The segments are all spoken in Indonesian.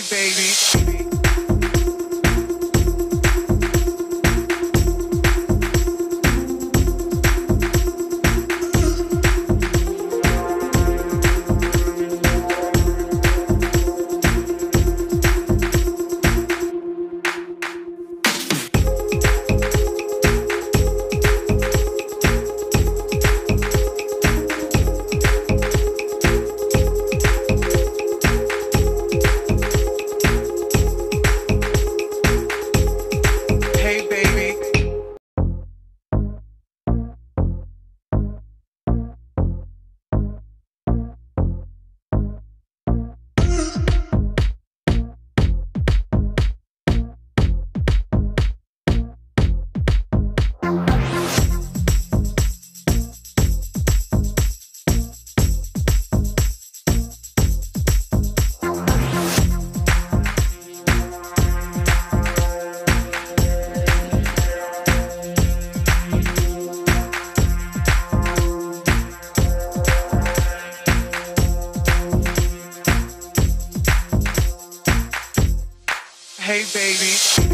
Hey baby.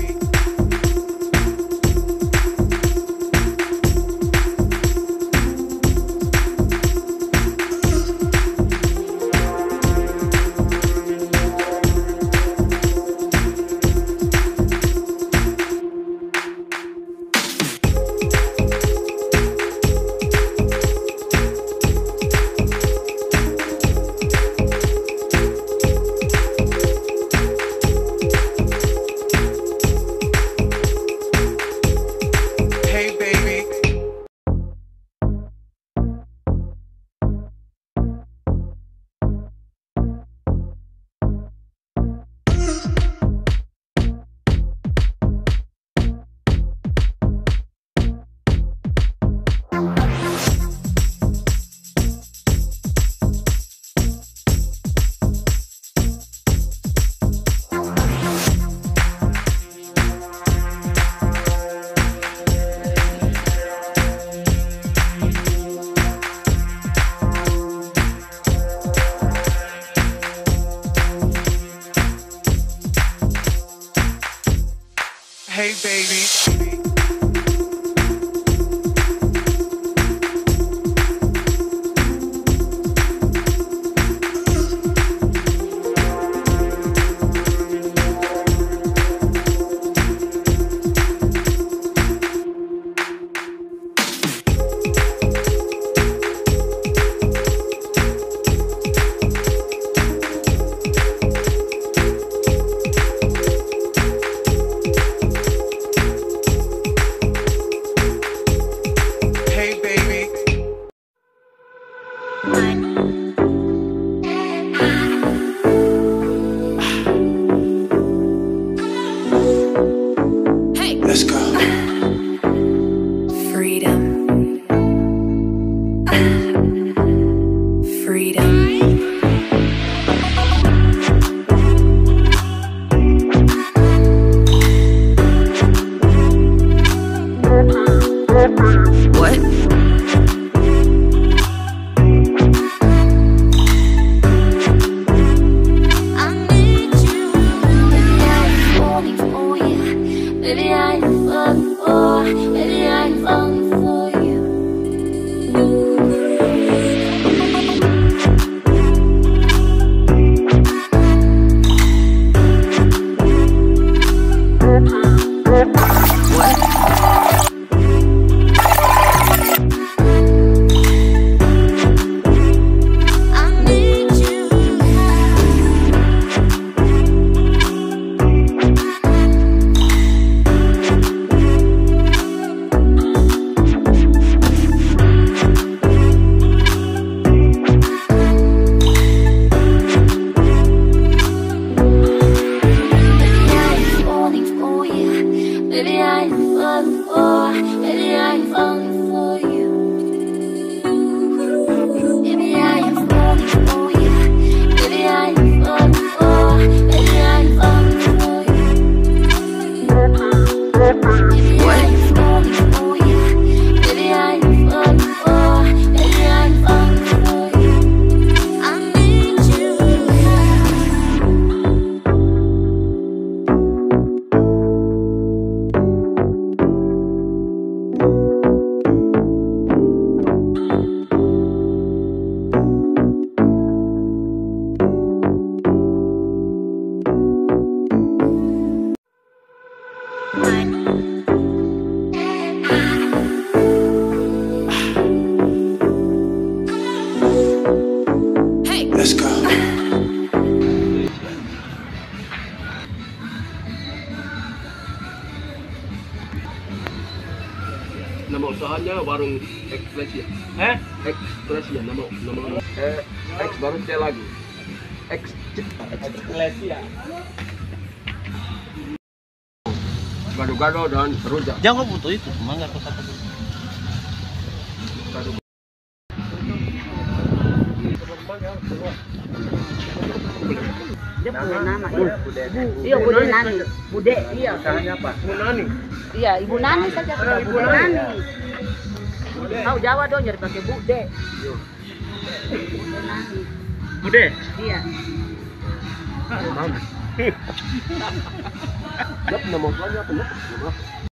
Hey baby. Let's go. Freedom. Freedom. What? Let's go. Nama usahanya warung Ekspresia. Ekspresia nama. X baru C lagi. Ekspresia. Gado-gado dan rujak. Jangan butuh itu, mangga kau satu. Dia punya nama, iya. Iya, Bude Nani. Bude, iya. Usahanya apa? Nani. Iya, Ibu Nani saja sudah Bude Nani. Tahu Jawa dong, jadi pakai Bude. Bude Nani. Bude. Iya. Mana? Jap nama usahanya apa? Nama.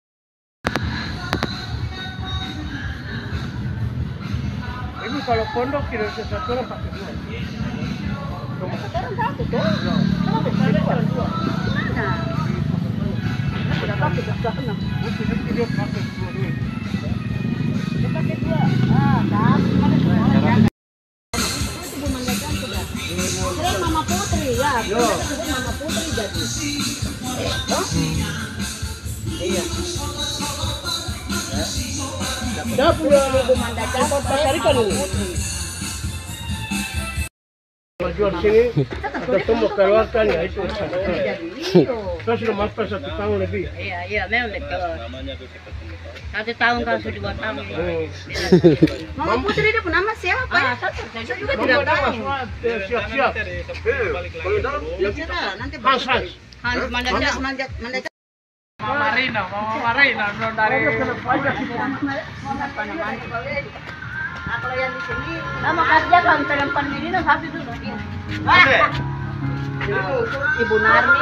Ini kalau pondok kira satu orang pakai dua. Sekarang satu tuh. Kenapa pakai dua? Gimana? Udah pakai ke sana. Dia pakai dua dulu. Dia pakai dua. Ah, satu. Mana semua? Ibu Mandacan sudah. Kira Mama Putri ya. Mama Putri jadi. Oh? Iya. Dapur Ibu Mandacan Pasarikan ini. Jual sini, ketemu keluarkan ya itu. Kau sudah makan 1 tahun lebih. Iya, memang betul. 1 tahun kan sudah 2 tahun. Mama Putri itu nama siapa ya? Saya juga tidak tahu. Siap-siap. Kalau dalam ya kita Nanti Hans. Hans Mandacan. Mama Marina dari. Kalau yang di sini, nama kerja kan perempuan ini nah satu dulu. Ibu Narni,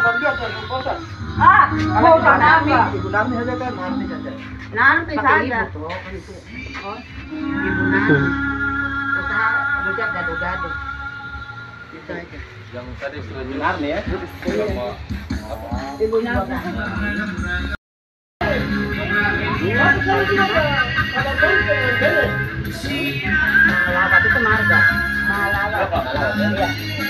mau Nami. Ibu Nami saja kan, Nami saja. Nanti saja. Oh, Ibu Narni. Usaha rujak gado-gado. Itu aja. Yang tadi sudah benar nih ya. Ibu Narni. Malawat itu marga. Malawat. Iya.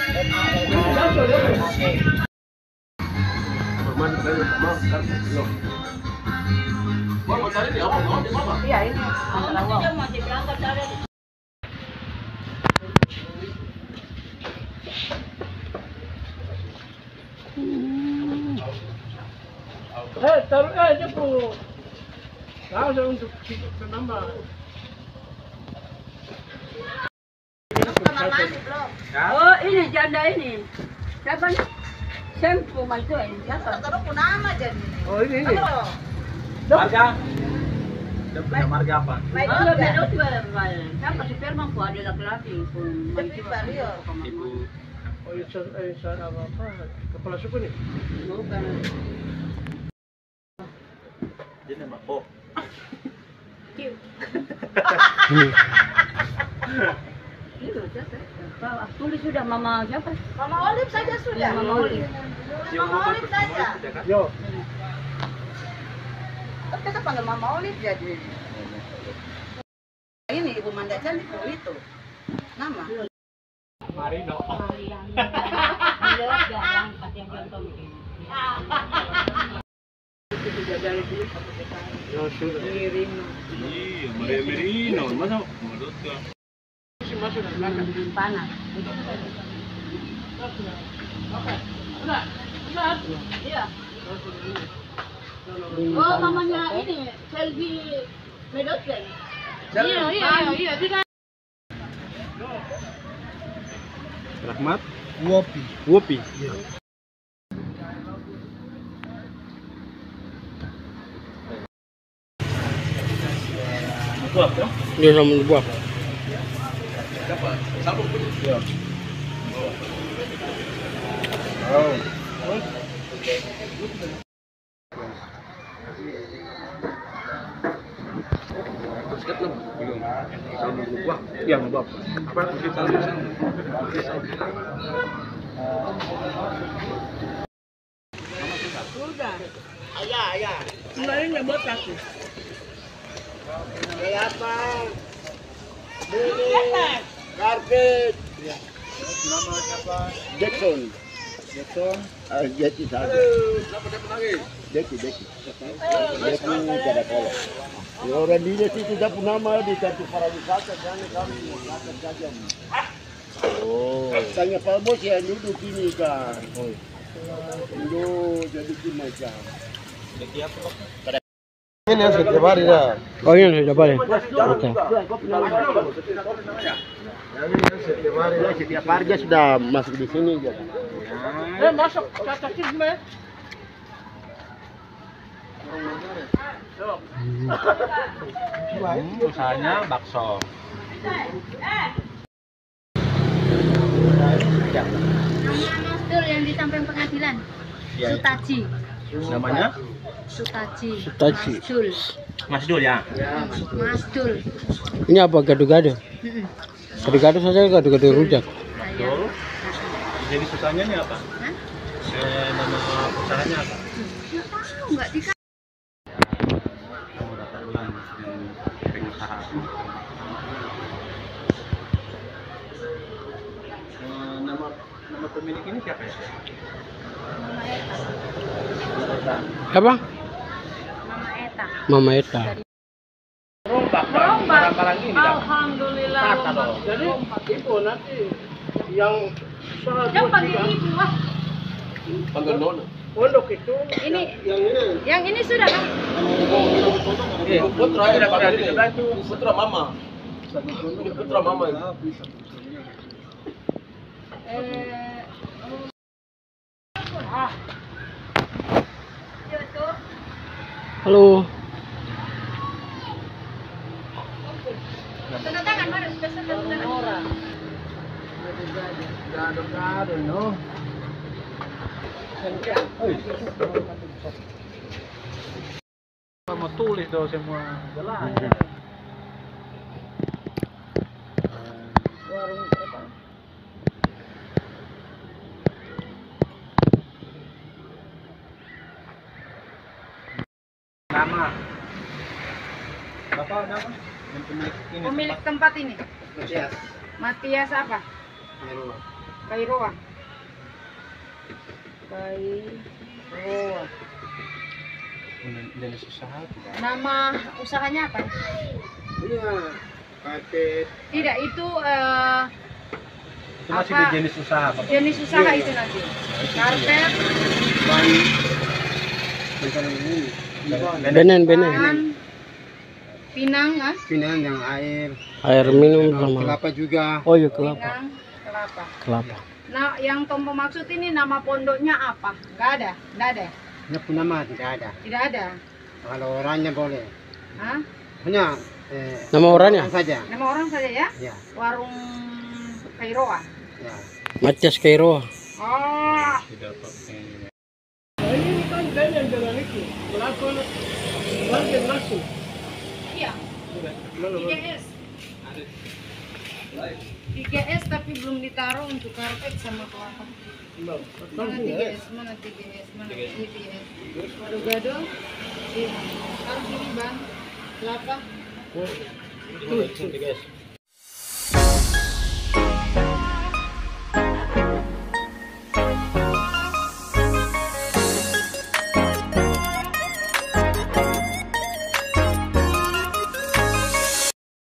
Mau cari di apa? Di mana? Iya ini. Malawat. Taruh aja bu. Tahu saya untuk nambah. Oh ini janda ini. Siapa nih? Sempu itu ini. Siapa? Taruh nama jadi. Oh ini. Marga. Dia punya marga apa? Siapa si Firman pun ada laki-laki pun. Ibu. Oh ini saya apa? Kepala suku nih. Bukan. Dia nama Po. Tulis sudah Mama siapa? Mama Olive saja sudah. Mama Olive. Mama Olive saja. Yo. Tapi kita panggil Mama Olive jadi. Ini Ibu Mandacan itu nama. Marino. Yo sudah. Iya, Merino. Masa menurut ke? Masuk di belakang. Panas. Iya. Oh, mamanya ini Selvi Medosen. Iya. Rahmat. Wopi. Buah ya? Dia nama buah. Siapa? Sabuk punya. Ya. Oh. sikat belum? Belum. Sama berubah. Iya, Bapak. Apa kita lihat? Sudah. Ayah. Kemarin nggak buat aku. Kelapa. Beli. Karpet. Nama siapa? Jackson. Jackie saja. Siapa lagi? Jackie. Jackie tidak kolok. Ya, orang dia itu tidak punya nama di kartu para wisata, jangan kami wisata saja. Oh. Tanya Pak Bos ya duduk ini kan. Duduk jadi gimana kan. Ini yang setiap hari dah. Oh ini setiap hari. Oke. Yang setiap hari. Ya, setiap hari dia sudah masuk di sini gitu. Masuk ke atas sini. Usahanya bakso. Nama Dul yang di samping pengadilan. Sutaji. Namanya? Sutaji. Sutaji. Dul. Mas Dul ya. Mas Dul. Ini apa gado-gado? Gado-gado saja, gado-gado rujak. Dul. Jadi usahanya ini apa? Hah? Nama usahanya apa? Nggak tahu, nggak dikasih. Pengusaha. Nama pemilik ini siapa ya? Apa? Mama Eta. Mama Eta. Rombak. Barang-barang ini dah. Alhamdulillah. Tata dong. Jadi ibu nanti yang usaha Yang 2, panggil 3, ibu ah. Panggil nona. pondok itu Ini yang ini. yang ini sudah kan? Putra ya, putra mama. Ini putra mama ini. Halo. Tanda tangan mana? Sudah tanda tangan. Gado-gado, no. Mau tulis dong semua jelas. Nama. Bapak nama? Yang pemilik ini. Pemilik tempat ini. Matias apa? Kairoa. Jenis usaha. Nama usahanya apa? Iya, karpet. Tidak, itu Itu masih apa? di jenis usaha. Bapak. Jenis usaha itu nanti. Karpet, Benen. pan, pinang, ah? Pinang yang air, Air minum sama. kelapa juga. Oh iya kelapa. Pinang, kelapa. Kelapa. Nah, yang Tompo maksud ini nama pondoknya apa? Nggak ada, nggak ada, Dia punya nama tidak ada. tidak ada. Kalau orangnya boleh. Hah? Punya Nama orangnya? saja. Nama orang saja ya? Ya, Warung Kairoa. ya. Matias Kairoa. Oh, Tidak pakai. Ini kan dengan itu. Melakukan langsung. iya. 3S. 3S tapi belum ditaruh untuk karpet sama kelapa. Mana 3S? Mana 3S? Mana 3S? Gado-gado. Harus ini bang. Kelapa. Itu guys.